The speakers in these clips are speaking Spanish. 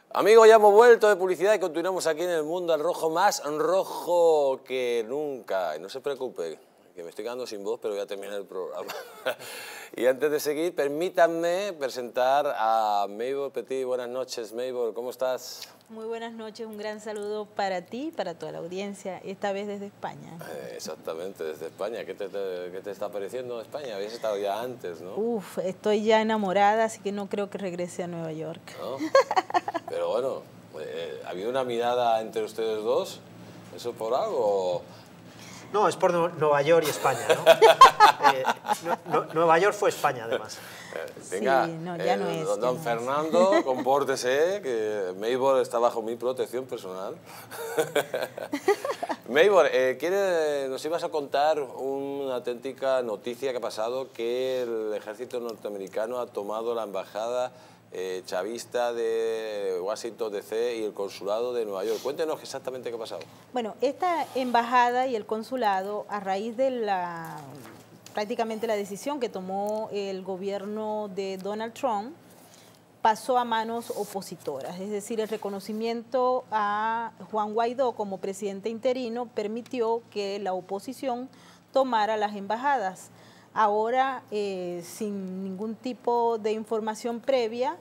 Amigos, ya hemos vuelto de publicidad y continuamos aquí en el mundo al rojo, más rojo que nunca. Y no se preocupe, que me estoy quedando sin voz, pero voy a terminar el programa. Y antes de seguir, permítanme presentar a Maybor Petit. Buenas noches, Maybor, ¿cómo estás? Muy buenas noches, un gran saludo para ti y para toda la audiencia, esta vez desde España. Exactamente, desde España. ¿Qué te está pareciendo España? Habías estado ya antes, ¿no? Uf, estoy ya enamorada, así que no creo que regrese a Nueva York. ¿No? Pero bueno, ¿ha habido una mirada entre ustedes dos? ¿Eso por algo? No, es por Nueva York y España, ¿no? Nueva York fue España, además. Venga, sí, no, ya no es. Don Fernando, compórtese, que Maybor está bajo mi protección personal. Maybor, nos ibas a contar una auténtica noticia que ha pasado, que el ejército norteamericano ha tomado la embajada chavista de Washington DC y el consulado de Nueva York. Cuéntenos exactamente qué ha pasado. Bueno, esta embajada y el consulado, a raíz de prácticamente la decisión que tomó el gobierno de Donald Trump, pasó a manos opositoras, es decir, el reconocimiento a Juan Guaidó como presidente interino permitió que la oposición tomara las embajadas. Ahora, sin ningún tipo de información previa,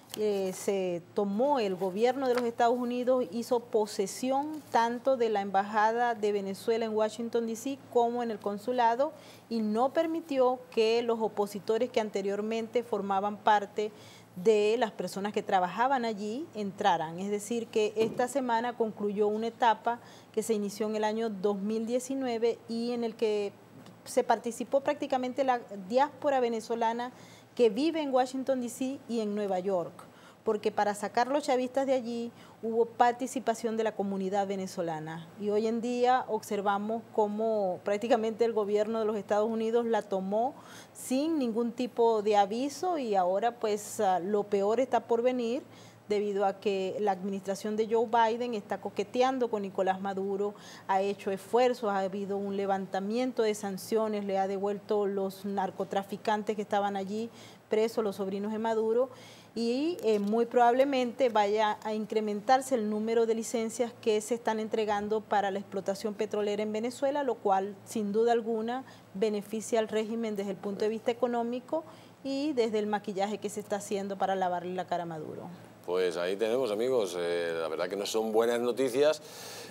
se tomó, el gobierno de los Estados Unidos hizo posesión tanto de la embajada de Venezuela en Washington, D.C. como en el consulado y no permitió que los opositores que anteriormente formaban parte de las personas que trabajaban allí entraran. Es decir, que esta semana concluyó una etapa que se inició en el año 2019 y en el que se participó prácticamente la diáspora venezolana que vive en Washington, D.C. y en Nueva York, porque para sacar los chavistas de allí hubo participación de la comunidad venezolana. Y hoy en día observamos cómo prácticamente el gobierno de los Estados Unidos la tomó sin ningún tipo de aviso y ahora pues lo peor está por venir, debido a que la administración de Joe Biden está coqueteando con Nicolás Maduro, ha hecho esfuerzos, ha habido un levantamiento de sanciones, le ha devuelto los narcotraficantes que estaban allí presos, los sobrinos de Maduro, y muy probablemente vaya a incrementarse el número de licencias que se están entregando para la explotación petrolera en Venezuela, lo cual sin duda alguna beneficia al régimen desde el punto de vista económico y desde el maquillaje que se está haciendo para lavarle la cara a Maduro. Pues ahí tenemos, amigos, la verdad que no son buenas noticias,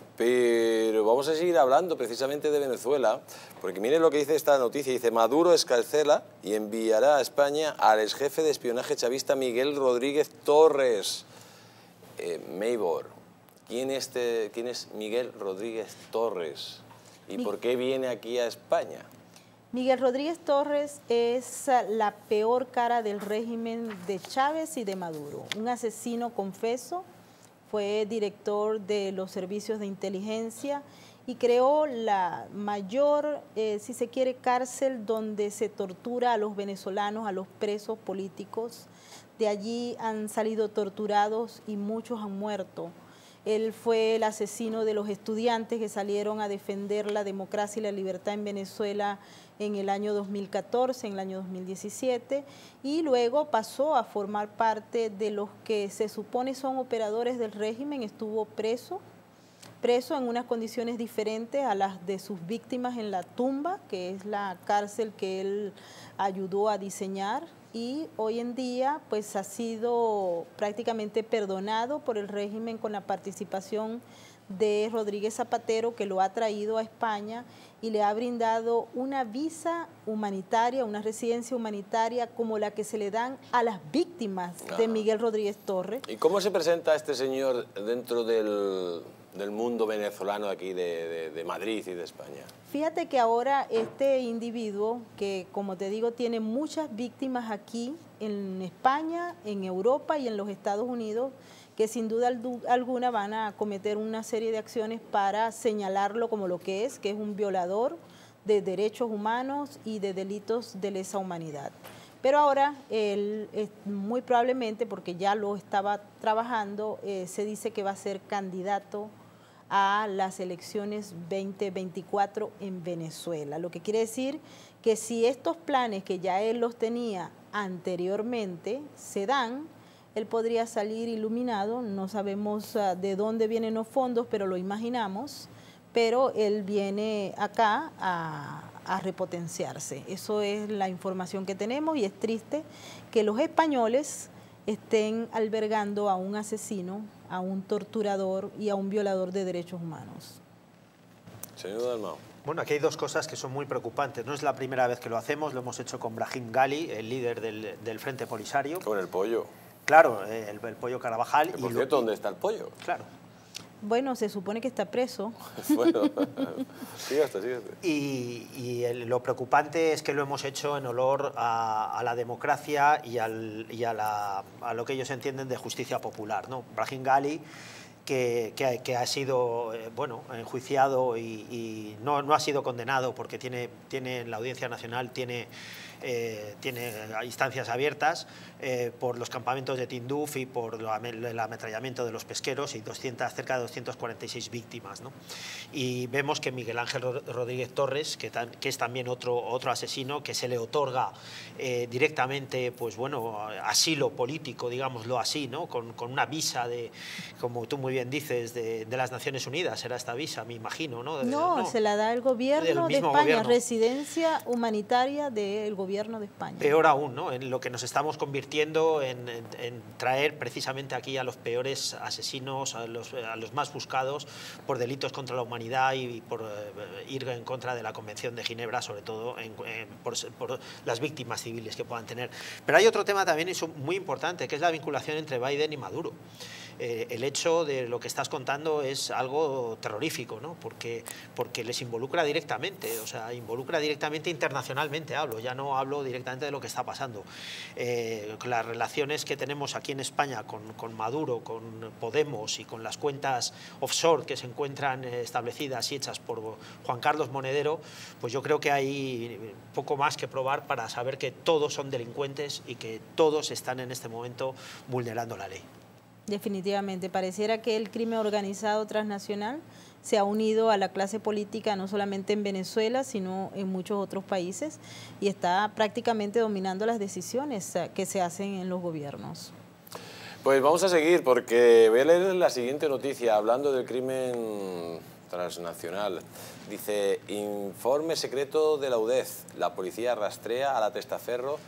pero vamos a seguir hablando precisamente de Venezuela, porque miren lo que dice esta noticia, dice: Maduro escarcela y enviará a España al exjefe de espionaje chavista Miguel Rodríguez Torres. Maybor, ¿quién es Miguel Rodríguez Torres y por qué viene aquí a España? Miguel Rodríguez Torres es la peor cara del régimen de Chávez y de Maduro. Un asesino confeso, fue director de los servicios de inteligencia y creó la mayor, si se quiere, cárcel donde se tortura a los venezolanos, a los presos políticos. De allí han salido torturados y muchos han muerto. Él fue el asesino de los estudiantes que salieron a defender la democracia y la libertad en Venezuela en el año 2014, en el año 2017, y luego pasó a formar parte de los que se supone son operadores del régimen. Estuvo preso en unas condiciones diferentes a las de sus víctimas en La Tumba, que es la cárcel que él ayudó a diseñar, y hoy en día pues ha sido prácticamente perdonado por el régimen con la participación de Rodríguez Zapatero, que lo ha traído a España y le ha brindado una visa humanitaria, una residencia humanitaria como la que se le dan a las víctimas de Miguel Rodríguez Torres. ¿Y cómo se presenta este señor dentro del mundo venezolano aquí de Madrid y de España? Fíjate que ahora este individuo, que como te digo tiene muchas víctimas aquí en España, en Europa y en los Estados Unidos, que sin duda alguna van a cometer una serie de acciones para señalarlo como lo que es un violador de derechos humanos y de delitos de lesa humanidad. Pero ahora, él muy probablemente, porque ya lo estaba trabajando, se dice que va a ser candidato a las elecciones 2024 en Venezuela. Lo que quiere decir que si estos planes que ya él los tenía anteriormente se dan, él podría salir iluminado. No sabemos de dónde vienen los fondos, pero lo imaginamos. Pero él viene acá a repotenciarse. Eso es la información que tenemos y es triste que los españoles estén albergando a un asesino, a un torturador y a un violador de derechos humanos. Señor Dalmau. Bueno, aquí hay dos cosas que son muy preocupantes. No es la primera vez que lo hacemos, lo hemos hecho con Brahim Gali, el líder del Frente Polisario. Con el pollo. Claro, el pollo Carvajal. Por cierto, ¿dónde está el pollo? Claro. Bueno, se supone que está preso. Bueno, sígate. Y lo preocupante es que lo hemos hecho en olor a la democracia y a lo que ellos entienden de justicia popular, ¿no? Brahim Gali, que ha sido enjuiciado y no ha sido condenado porque tiene en la Audiencia Nacional tiene instancias abiertas por los campamentos de Tinduf y por el ametrallamiento de los pesqueros y cerca de 246 víctimas, ¿no? Y vemos que Miguel Ángel Rodríguez Torres, que es también otro asesino, que se le otorga directamente asilo político, digámoslo así, ¿no? Con una visa como tú muy bien dices, de las Naciones Unidas, era esta visa, me imagino, ¿no? No, se la da el gobierno de España, gobierno. Residencia humanitaria del gobierno de España. Peor aún, ¿no? En lo que nos estamos convirtiendo en traer precisamente aquí a los peores asesinos, a los más buscados por delitos contra la humanidad y por ir en contra de la Convención de Ginebra, sobre todo por las víctimas civiles que puedan tener. Pero hay otro tema también muy importante, que es la vinculación entre Biden y Maduro. El hecho de lo que estás contando es algo terrorífico, ¿no? Porque les involucra directamente, o sea, involucra directamente internacionalmente, ya no hablo directamente de lo que está pasando. Las relaciones que tenemos aquí en España con Maduro, con Podemos y con las cuentas offshore que se encuentran establecidas y hechas por Juan Carlos Monedero, pues yo creo que hay poco más que probar para saber que todos son delincuentes y que todos están en este momento vulnerando la ley. Definitivamente, pareciera que el crimen organizado transnacional se ha unido a la clase política no solamente en Venezuela, sino en muchos otros países y está prácticamente dominando las decisiones que se hacen en los gobiernos. Pues vamos a seguir porque voy a leer la siguiente noticia hablando del crimen transnacional. Dice, informe secreto de la UDEZ, la policía rastrea a la testaferro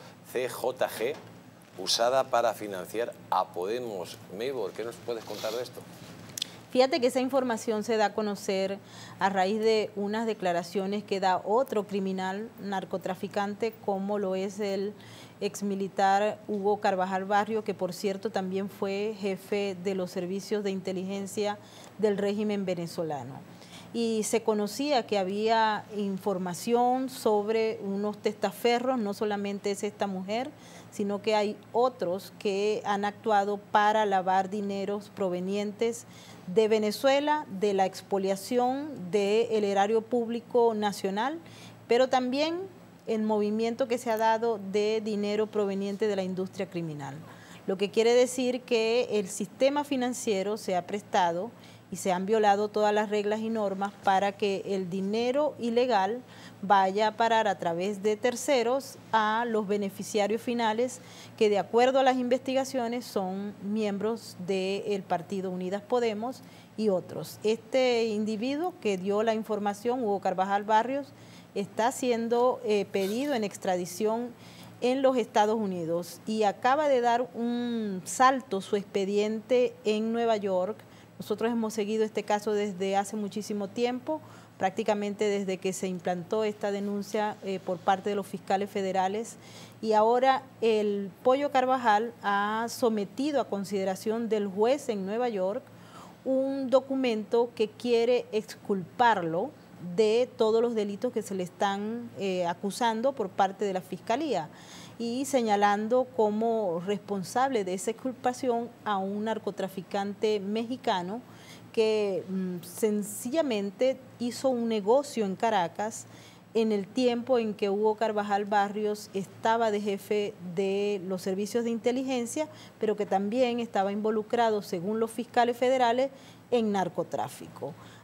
CJG usada para financiar a Podemos. Maybor, ¿qué nos puedes contar de esto? Fíjate que esa información se da a conocer a raíz de unas declaraciones que da otro criminal narcotraficante, como lo es el exmilitar Hugo Carvajal Barrio, que por cierto también fue jefe de los servicios de inteligencia del régimen venezolano. Y se conocía que había información sobre unos testaferros, no solamente es esta mujer, sino que hay otros que han actuado para lavar dineros provenientes de Venezuela, de la expoliación del erario público nacional, pero también el movimiento que se ha dado de dinero proveniente de la industria criminal. Lo que quiere decir que el sistema financiero se ha prestado y se han violado todas las reglas y normas para que el dinero ilegal vaya a parar a través de terceros a los beneficiarios finales que de acuerdo a las investigaciones son miembros del partido Unidas Podemos y otros. Este individuo que dio la información, Hugo Carvajal Barrios, está siendo pedido en extradición en los Estados Unidos y acaba de dar un salto su expediente en Nueva York. Nosotros hemos seguido este caso desde hace muchísimo tiempo, prácticamente desde que se implantó esta denuncia por parte de los fiscales federales y ahora el Pollo Carvajal ha sometido a consideración del juez en Nueva York un documento que quiere exculparlo de todos los delitos que se le están acusando por parte de la Fiscalía y señalando como responsable de esa exculpación a un narcotraficante mexicano que sencillamente hizo un negocio en Caracas en el tiempo en que Hugo Carvajal Barrios estaba de jefe de los servicios de inteligencia, pero que también estaba involucrado, según los fiscales federales, en narcotráfico.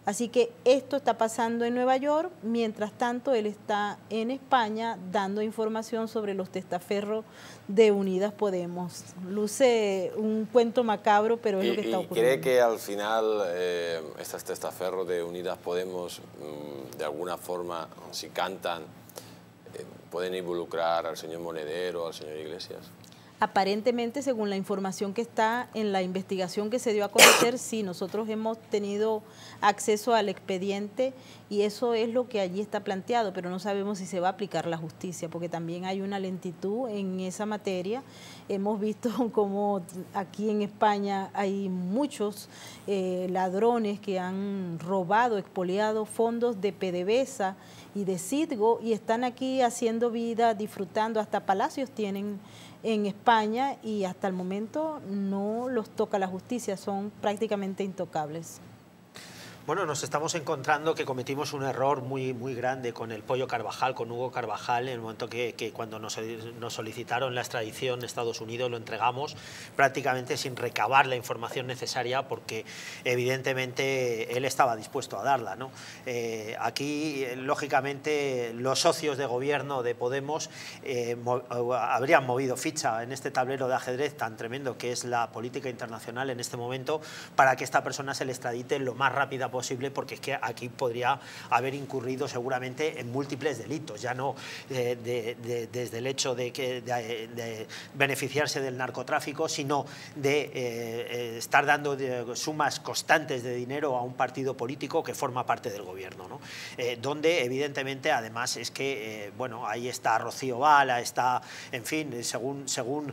Así que esto está pasando en Nueva York, mientras tanto él está en España dando información sobre los testaferros de Unidas Podemos. Luce un cuento macabro, pero es lo que está ocurriendo. ¿Cree que al final estos testaferros de Unidas Podemos, de alguna forma, si cantan, pueden involucrar al señor Monedero, al señor Iglesias? Aparentemente, según la información que está en la investigación que se dio a conocer, sí, nosotros hemos tenido acceso al expediente y eso es lo que allí está planteado, pero no sabemos si se va a aplicar la justicia, porque también hay una lentitud en esa materia. Hemos visto como aquí en España hay muchos ladrones que han robado, expoliado fondos de PDVSA y de Citgo y están aquí haciendo vida, disfrutando, hasta palacios tienen en España y hasta el momento no los toca la justicia, son prácticamente intocables. Bueno, nos estamos encontrando que cometimos un error muy grande con el Pollo Carvajal, con Hugo Carvajal, en el momento que cuando nos solicitaron la extradición de Estados Unidos lo entregamos prácticamente sin recabar la información necesaria porque evidentemente él estaba dispuesto a darla, ¿no? Aquí, lógicamente, los socios de gobierno de Podemos habrían movido ficha en este tablero de ajedrez tan tremendo que es la política internacional en este momento para que esta persona se le extradite lo más rápida posible, porque es que aquí podría haber incurrido seguramente en múltiples delitos, ya no desde el hecho de beneficiarse del narcotráfico, sino de estar dando sumas constantes de dinero a un partido político que forma parte del gobierno, ¿no? Donde evidentemente además es que, bueno, ahí está Rocío Val, está, en fin, según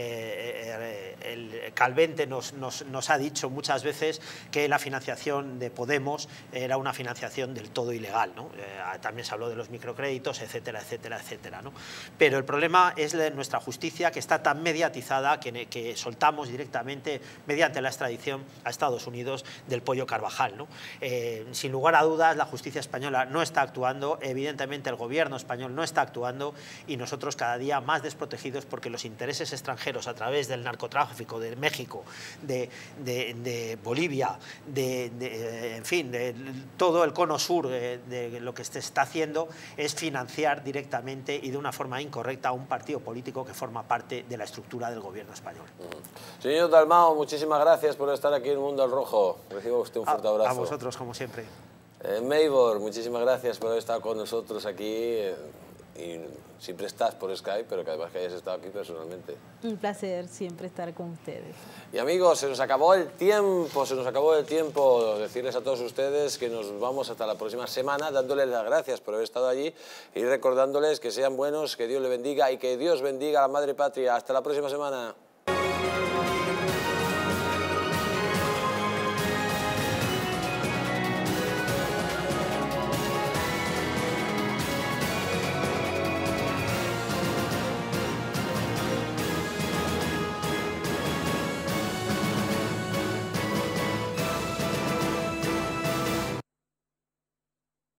el Calvente nos ha dicho muchas veces que la financiación de Podemos era una financiación del todo ilegal, ¿no? También se habló de los microcréditos, etcétera, etcétera, etcétera, ¿no? Pero el problema es nuestra justicia, que está tan mediatizada que soltamos directamente mediante la extradición a Estados Unidos del Pollo Carvajal, ¿no? Sin lugar a dudas, la justicia española no está actuando, evidentemente el gobierno español no está actuando y nosotros cada día más desprotegidos porque los intereses extranjeros a través del narcotráfico de México, de Bolivia, en fin, de todo el cono sur de lo que se está haciendo es financiar directamente y de una forma incorrecta a un partido político que forma parte de la estructura del gobierno español. Señor Dalmau, muchísimas gracias por estar aquí en Mundo al Rojo. Reciba usted un fuerte abrazo. A vosotros, como siempre. Maybor, muchísimas gracias por haber estado con nosotros aquí. Y siempre estás por Skype, pero que además que hayas estado aquí personalmente. Un placer siempre estar con ustedes. Y amigos, se nos acabó el tiempo. Decirles a todos ustedes que nos vamos hasta la próxima semana, dándoles las gracias por haber estado allí y recordándoles que sean buenos, que Dios les bendiga y que Dios bendiga a la Madre Patria. Hasta la próxima semana.